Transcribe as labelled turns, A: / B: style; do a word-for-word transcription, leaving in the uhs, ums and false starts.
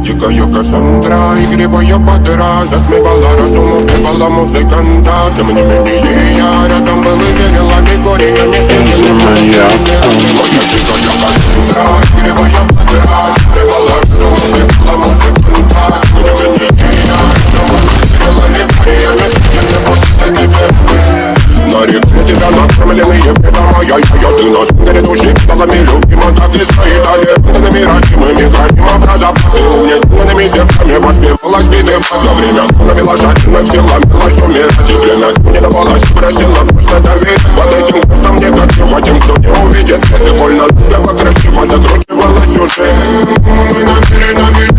A: Дикая Кассандра, игривая подра, затмевала разум, убивала музыканта. Тем не менее я рядом был и верил, аллегория не сидела. Моя дикая Кассандра, игривая подра, затмевала разум, убивала музыканта. Тем не менее я рядом был и верил, аллегория не сидела. На реке тебя накормленные бедома, я, я, я, ты нас горе души педалами любима, так и стоит аллегорными родимыми храним образа. Угнетенными сердцами воспевалась битым. За время навела жадных сил, ломилась умирать. И время не давалась, просила просто давить. Под этим кутом негатива, тем, кто не увидит свет. И больно ласково, красиво закручивалась уже. Мы намерены